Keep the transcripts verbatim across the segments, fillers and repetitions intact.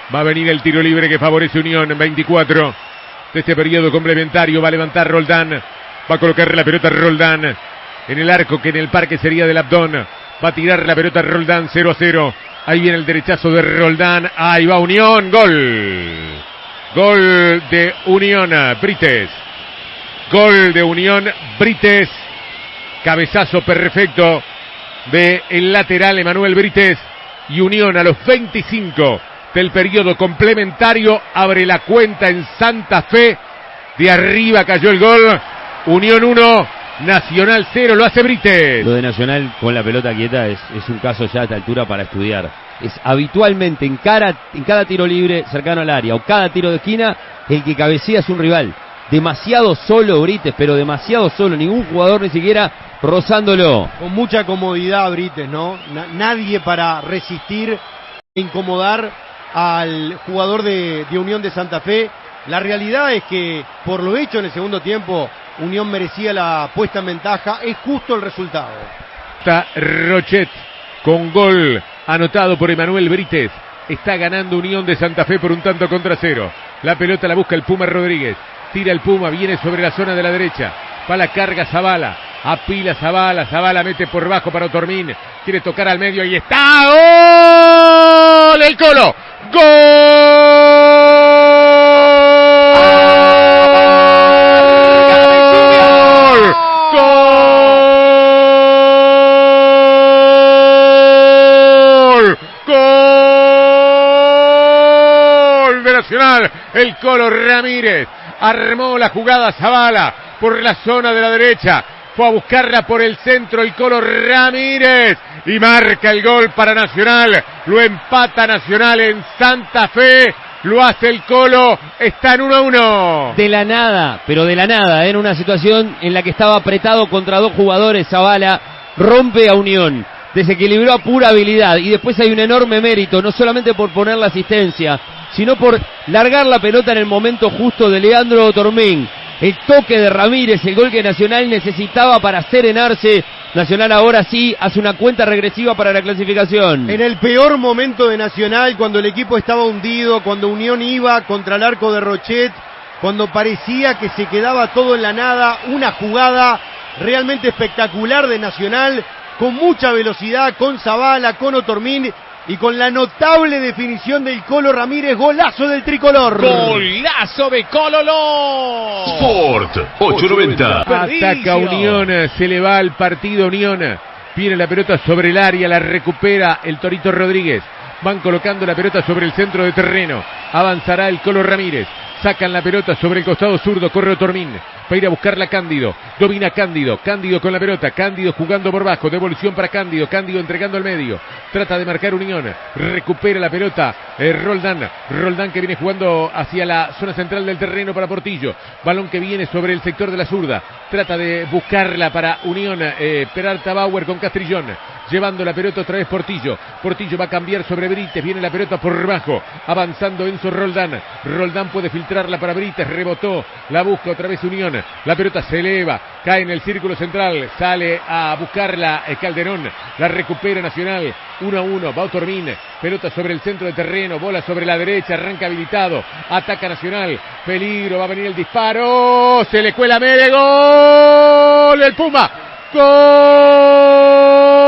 Va a venir el tiro libre que favorece Unión. veinticuatro de este periodo complementario. Va a levantar Roldán. Va a colocar la pelota Roldán en el arco que en el parque sería del Abdón. Va a tirar la pelota Roldán. cero a cero. Ahí viene el derechazo de Roldán. Ahí va Unión. Gol. Gol de Unión Brites. Gol de Unión Brites. Cabezazo perfecto de el lateral Emanuel Brites. Y Unión a los veinticinco del periodo complementario abre la cuenta en Santa Fe. De arriba cayó el gol. Unión uno, Nacional cero, lo hace Brites. Lo de Nacional con la pelota quieta es, es un caso ya a esta altura para estudiar. Es habitualmente en cada, en cada tiro libre cercano al área o cada tiro de esquina, el que cabecea es un rival. Demasiado solo Brites, pero demasiado solo, ningún jugador ni siquiera rozándolo. Con mucha comodidad Brites, ¿no? Na- nadie para resistir e incomodar al jugador de, de Unión de Santa Fe. La realidad es que por lo hecho en el segundo tiempo Unión merecía la puesta en ventaja, es justo el resultado. Está Rochet con gol anotado por Emanuel Brites. Está ganando Unión de Santa Fe por un tanto contra cero. La pelota la busca el Puma Rodríguez. Tira el Puma, viene sobre la zona de la derecha. Va la carga Zavala. Apila Zavala. Zavala mete por bajo para Otormín. Quiere tocar al medio y está. ¡Gol! ¡El Colo! ¡Gol! Nacional, el Colo Ramírez armó la jugada Zavala por la zona de la derecha, fue a buscarla por el centro el Colo Ramírez y marca el gol para Nacional, lo empata Nacional en Santa Fe, lo hace el Colo, está en uno a uno. De la nada, pero de la nada, en una situación en la que estaba apretado contra dos jugadores, Zavala rompe a Unión, desequilibró a pura habilidad y después hay un enorme mérito, no solamente por poner la asistencia, sino por largar la pelota en el momento justo de Leandro Otormín. El toque de Ramírez, el gol que Nacional necesitaba para serenarse. Nacional ahora sí hace una cuenta regresiva para la clasificación. En el peor momento de Nacional, cuando el equipo estaba hundido, cuando Unión iba contra el arco de Rochet, cuando parecía que se quedaba todo en la nada, una jugada realmente espectacular de Nacional, con mucha velocidad, con Zavala, con Otormín, y con la notable definición del Colo Ramírez, golazo del tricolor. Golazo de Cololo. Sport ocho noventa. Ataca Unión, se le va al partido Unión. Viene la pelota sobre el área, la recupera el Torito Rodríguez. Van colocando la pelota sobre el centro de terreno. Avanzará el Colo Ramírez. Sacan la pelota sobre el costado zurdo, corre Otormín. Va a ir a buscarla Cándido. Domina Cándido. Cándido con la pelota. Cándido jugando por bajo. Devolución para Cándido. Cándido entregando al medio. Trata de marcar Unión. Recupera la pelota. Eh, Roldán. Roldán que viene jugando hacia la zona central del terreno para Portillo. Balón que viene sobre el sector de la zurda. Trata de buscarla para Unión. Eh, Peralta Bauer con Castrillón. Llevando la pelota otra vez Portillo. Portillo va a cambiar sobre Brites. Viene la pelota por bajo. Avanzando Enzo Roldán. Roldán puede filtrarla para Brites. Rebotó. La busca otra vez Unión. La pelota se eleva. Cae en el círculo central. Sale a buscarla eh, Calderón. La recupera Nacional. uno a uno. Va Otormín. Pelota sobre el centro de terreno. Bola sobre la derecha. Arranca habilitado. Ataca Nacional. Peligro. Va a venir el disparo. Se le cuela Mere. Gol. El Puma. Gol.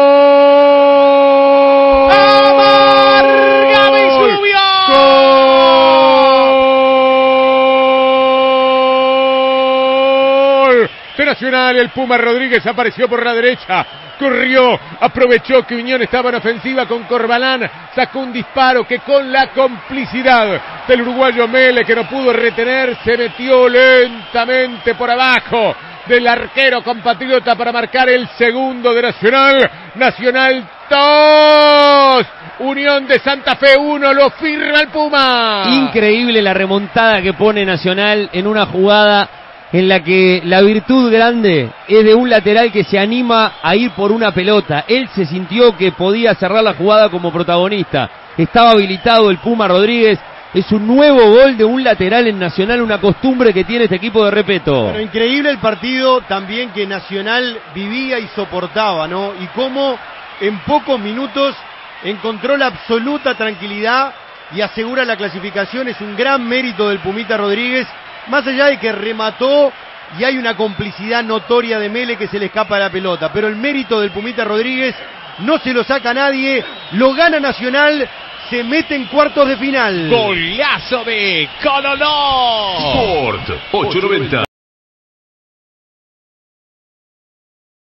Nacional, el Puma Rodríguez apareció por la derecha, corrió, aprovechó que Unión estaba en ofensiva con Corbalán, sacó un disparo que con la complicidad del uruguayo Mele, que no pudo retener, se metió lentamente por abajo del arquero compatriota para marcar el segundo de Nacional. Nacional dos, Unión de Santa Fe uno, lo firma el Puma. Increíble la remontada que pone Nacional en una jugada en la que la virtud grande es de un lateral que se anima a ir por una pelota. Él se sintió que podía cerrar la jugada como protagonista. Estaba habilitado el Puma Rodríguez. Es un nuevo gol de un lateral en Nacional, una costumbre que tiene este equipo de Repeto. Pero increíble el partido también que Nacional vivía y soportaba, ¿no? Y cómo en pocos minutos encontró la absoluta tranquilidad y asegura la clasificación. Es un gran mérito del Pumita Rodríguez, más allá de que remató y hay una complicidad notoria de Mele que se le escapa la pelota, pero el mérito del Pumita Rodríguez no se lo saca nadie, lo gana Nacional, se mete en cuartos de final. Golazo de Colo Ló. Sport ocho noventa.